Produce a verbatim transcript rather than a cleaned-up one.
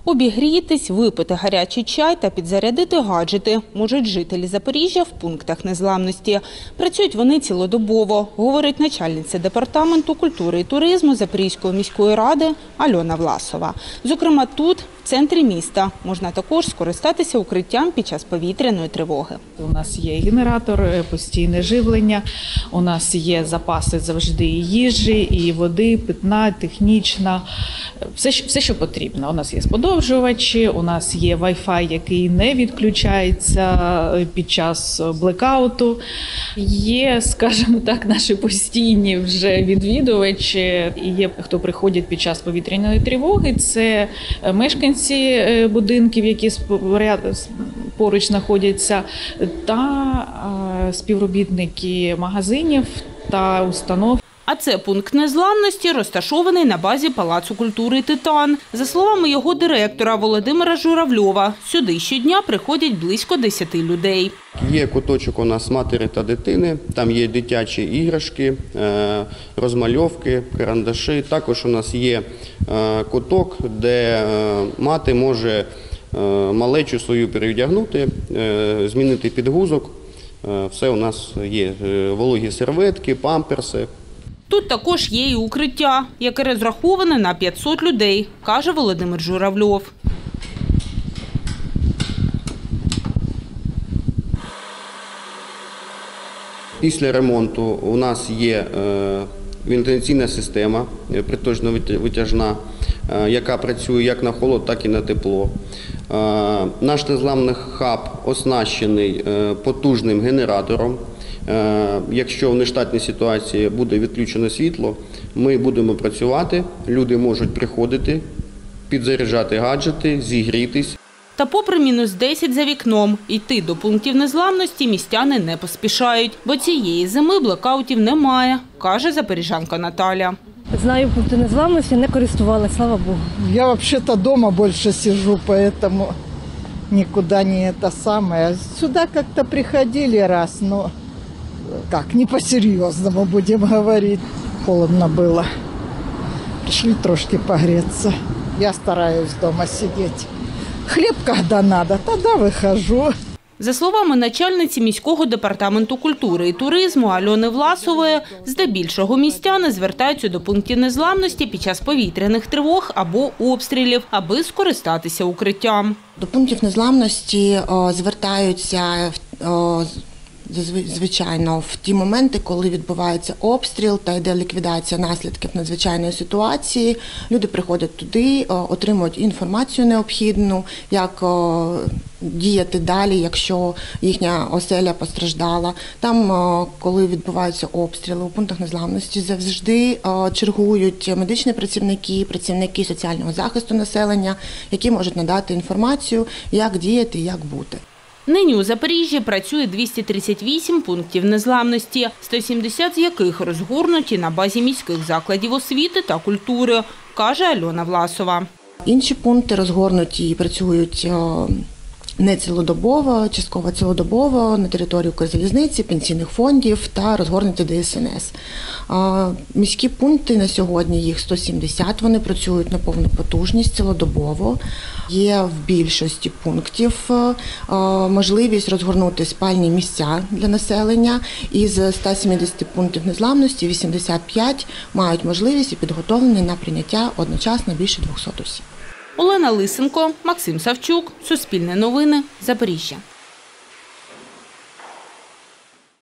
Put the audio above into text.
Обігрітись, випити гарячий чай та підзарядити гаджети можуть жителі Запоріжжя в пунктах незламності. Працюють вони цілодобово, говорить начальниця департаменту культури і туризму Запорізької міської ради Альона Власова. Зокрема, тут, в центрі міста, можна також скористатися укриттям під час повітряної тривоги. У нас є генератор, постійне живлення, у нас є запаси завжди і їжі, і води, питна, технічна, все, все, що потрібно. У нас є подовжувачі, у нас є Wi-Fi, який не відключається під час блекауту. Є, скажімо так, наші постійні вже відвідувачі, і є, хто приходять під час повітряної тривоги, це мешканці будинків, які поруч знаходяться, та співробітники магазинів та установ. А це пункт незламності, розташований на базі Палацу культури «Титан». За словами його директора Володимира Журавльова, сюди щодня приходять близько десяти людей. Є куточок у нас матері та дитини, там є дитячі іграшки, розмальовки, карандаші. Також у нас є куток, де мати може малечу свою перевдягнути, змінити підгузок. Все у нас є вологі серветки, памперси. Тут також є і укриття, яке розраховане на п'ятсот людей, каже Володимир Журавльов. Після ремонту у нас є вентиляційна система, притожно-витяжна, яка працює як на холод, так і на тепло. Наш незламний хаб оснащений потужним генератором. Якщо в нештатній ситуації буде відключено світло, ми будемо працювати, люди можуть приходити, підзаряджати гаджети, зігрітись. Та попри мінус десять за вікном, йти до пунктів незламності містяни не поспішають, бо цієї зими блекаутів немає, каже запоріжанка Наталя. Знаю пункти незламності, не користувалася, слава Богу. Я взагалі-то вдома більше сиджу, тому нікуди не це саме. Сюди як-то приходили раз, але як, не по-серйозному, будемо говорити. Холодно було. Прийшли трошки погрітися. Я стараюсь вдома сидіти. Хліб, коли треба, тоді виходжу. За словами начальниці міського департаменту культури і туризму Альони Власової, здебільшого містяни звертаються до пунктів незламності під час повітряних тривог або обстрілів, аби скористатися укриттям. До пунктів незламності о, звертаються о, звичайно в ті моменти, коли відбувається обстріл та йде ліквідація наслідків надзвичайної ситуації. Люди приходять туди, отримують інформацію необхідну, як діяти далі, якщо їхня оселя постраждала. Там, коли відбуваються обстріли, у пунктах незламності завжди чергують медичні працівники, працівники соціального захисту населення, які можуть надати інформацію, як діяти, як бути. Нині у Запоріжжі працює двісті тридцять вісім пунктів незламності, сто сімдесят з яких розгорнуті на базі міських закладів освіти та культури, каже Альона Власова. Інші пункти розгорнуті і працюють не цілодобово, частково цілодобово на території Укрзалізниці, пенсійних фондів та розгорнуті Д С Н С. Міські пункти на сьогодні, їх сто сімдесят, вони працюють на повну потужність цілодобово. Є в більшості пунктів можливість розгорнути спальні місця для населення. Із ста сімдесяти пунктів незламності вісімдесят п'ять мають можливість і підготовлені на прийняття одночасно більше двохсот осіб. Олена Лисенко, Максим Савчук, Суспільне новини, Запоріжжя.